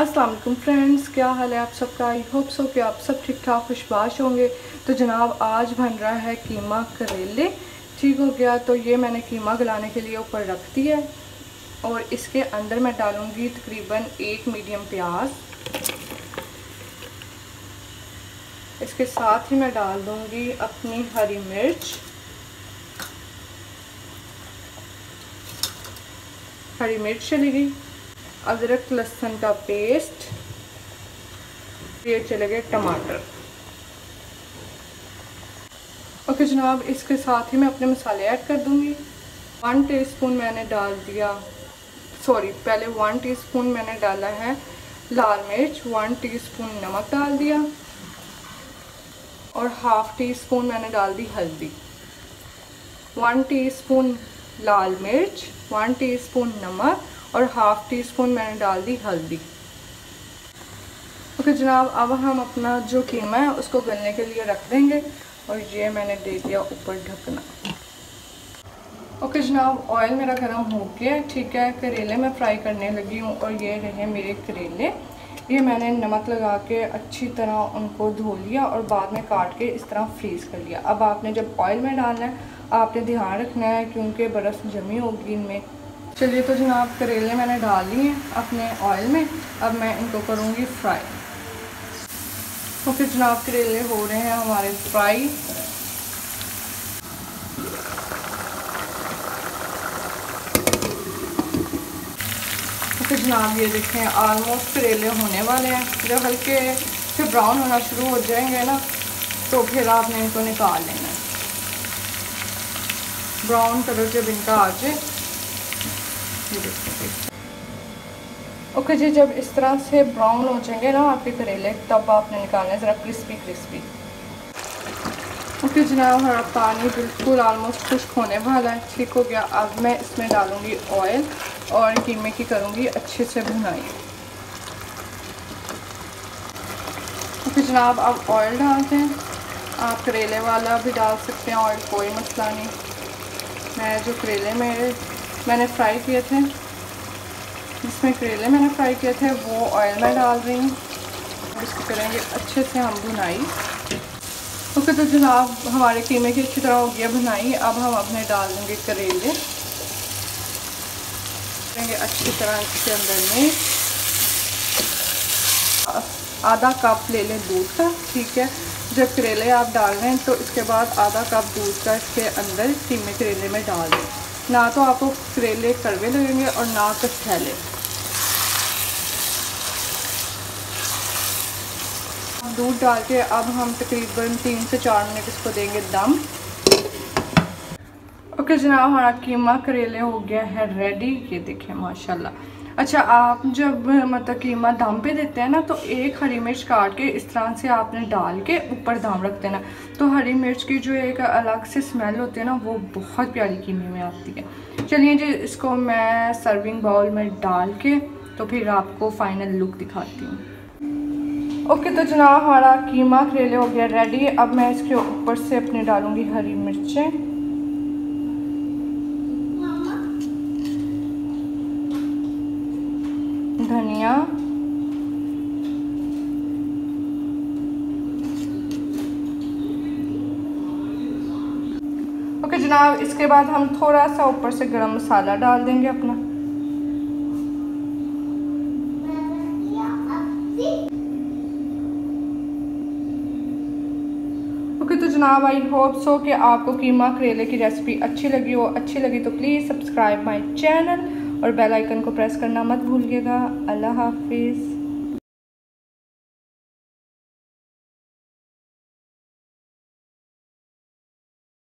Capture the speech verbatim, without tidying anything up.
अस्सलाम वालेकुम फ्रेंड्स, क्या हाल है आप सबका। आई होप सो कि आप सब ठीक ठाक खुशबाश होंगे। तो जनाब आज बन रहा है कीमा करेले। ठीक हो गया। तो ये मैंने कीमा गलाने के लिए ऊपर रख दिया है और इसके अंदर मैं डालूँगी तकरीबन एक मीडियम प्याज। इसके साथ ही मैं डाल दूँगी अपनी हरी मिर्च, हरी मिर्च चली गई, अदरक लहसुन का पेस्ट, ये चले गए टमाटर। ओके जनाब, इसके साथ ही मैं अपने मसाले ऐड कर दूंगी। वन टीस्पून मैंने डाल दिया, सॉरी पहले वन टीस्पून मैंने डाला है लाल मिर्च, वन टीस्पून नमक डाल दिया और हाफ टी स्पून मैंने डाल दी हल्दी। वन टीस्पून लाल मिर्च, वन टीस्पून नमक और हाफ टी स्पून मैंने डाल दी हल्दी। ओके जनाब, अब हम अपना जो कीमा है उसको गलने के लिए रख देंगे और ये मैंने दे दिया ऊपर ढकना। ओके जनाब, ऑयल मेरा गर्म हो गया है। ठीक है, करेले मैं फ्राई करने लगी हूँ और ये रहे मेरे करेले। ये मैंने नमक लगा के अच्छी तरह उनको धो लिया और बाद में काट के इस तरह फ्रीज़ कर लिया। अब आपने जब ऑयल में डालना है आपने ध्यान रखना है क्योंकि बर्फ़ जमी होगी इनमें। चलिए तो जनाब, करेले मैंने डाल लिए हैं अपने ऑयल में। अब मैं इनको करूँगी फ्राई। ओके जनाब, करेले हो रहे हैं हमारे फ्राई। ओके जनाब, ये देखें ऑलमोस्ट करेले होने वाले हैं। जब हल्के से ब्राउन होना शुरू हो जाएंगे ना तो फिर आपने इनको निकाल लेना है। ब्राउन कलर जब इनका आ जाए, ओके जी, जब इस तरह से ब्राउन हो जाएंगे ना आपके करेले तब आपने निकालना है ज़रा क्रिस्पी क्रिस्पी। ओके जनाब, हमारा पानी बिल्कुल ऑलमोस्ट खुश्क होने वाला है। ठीक हो गया। अब मैं इसमें डालूंगी ऑयल और कीमे की करूंगी अच्छे से भुनाई। ओके जनाब, अब ऑयल डालते हैं। आप करेले वाला भी डाल सकते हैं ऑयल, कोई मसला नहीं। मैं जो करेले मेरे मैंने फ्राई किए थे, जिसमें करेले मैंने फ्राई किए थे वो ऑयल में डाल रही हूँ। इसको करेंगे अच्छे से हम भुनाई। ओके तो जनाब, हमारे कीमे की अच्छी तरह हो गया भुनाई। अब हम अपने डाल देंगे करेले, करेंगे अच्छी तरह इसके अंदर में। आधा कप ले लें दूध का। ठीक है, जब करेले आप डाल रहे हैं तो इसके बाद आधा कप दूध का इसके अंदर कीमे करेले में डाल दें। ना तो आपको करेले कड़वे लगेंगे और ना तो थैले। दूध डाल के अब हम तकरीबन तीन से चार मिनट इसको देंगे दम। ओके जनाब, हमारा कीमा करेले हो गया है रेडी। ये देखें माशाल्लाह। अच्छा, आप जब मतलब कीमा दम पे देते हैं ना तो एक हरी मिर्च काट के इस तरह से आपने डाल के ऊपर दम रख देना। तो हरी मिर्च की जो एक अलग से स्मेल होती है ना वो बहुत प्यारी कीमे में आती है। चलिए जी, इसको मैं सर्विंग बाउल में डाल के तो फिर आपको फाइनल लुक दिखाती हूँ। ओके तो जनाब, हमारा कीमा करेले हो गया रेडी। अब मैं इसके ऊपर से अपने डालूँगी हरी मिर्चें, धनिया, ओके जनाब, इसके बाद हम थोड़ा सा ऊपर से गरम मसाला डाल देंगे अपना। ओके तो जनाब, आई होप सो कि आपको कीमा करेले की रेसिपी अच्छी लगी हो। अच्छी लगी तो प्लीज़ सब्सक्राइब माय चैनल और बेल आइकन को प्रेस करना मत भूलिएगा। अल्लाह हाफिज़।